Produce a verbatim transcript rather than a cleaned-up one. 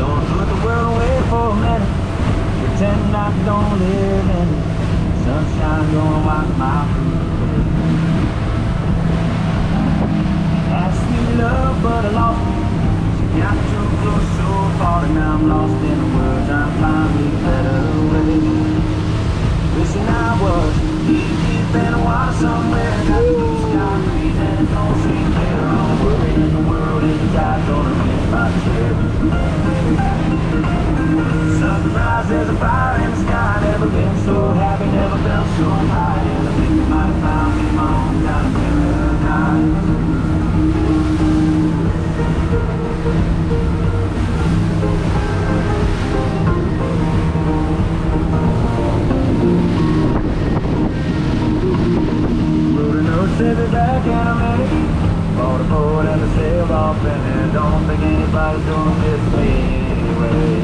Gonna put the world away for a minute, pretend I don't live in it. Sunshine gonna wipe my blues. Had sweet love, but I lost it. She got too close so far, and now I'm lost in the words. I'm finally better way. Wishing I was deep, deep in the water somewhere. Got the blue sky breeze and it don't seem clear. All the worry in the world is the tide's gonna miss my chair. Sunrise, there's a fire in the sky. Never been so happy, never felt so high. And I think you might have found me my own kind of paradise. Save it back in a minute. Bought a boat and I sailed off in it. Don't think anybody's gonna miss me anyway.